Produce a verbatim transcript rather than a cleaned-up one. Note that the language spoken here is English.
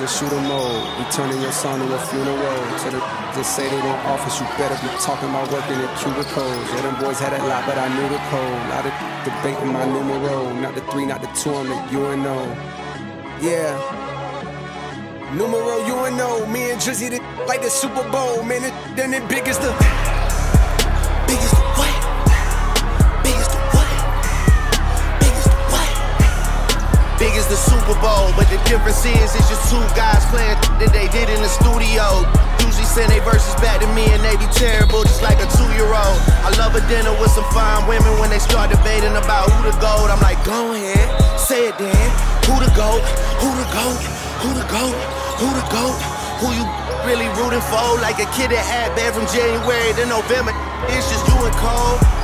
nigga shoot 'em all. We turning your son to a funeral. To the just say they want office, you better be talking about working in cubicles. Yeah, them boys had a lot, but I knew the code. Lot of debating my numero. Not the three, not the two, I'm the U N O. Yeah. Numero U N O. Me and Drizzy the like the Super Bowl. Man, it then it big as the big as the what? Big as the what? Big as the what? Big as the Super Bowl, but the difference is it's just two guys playing that they did in the studio. Usually send they verses back to me and they be terrible, just like a two-year-old. I love a dinner with some fine women when they start debating about who the GOAT. I'm like, go ahead, say it then. Who the GOAT? Who the GOAT? Who the GOAT? Who the GOAT? Who you really rooting for? Like a kid that had bad from January to November. It's just you and Cole.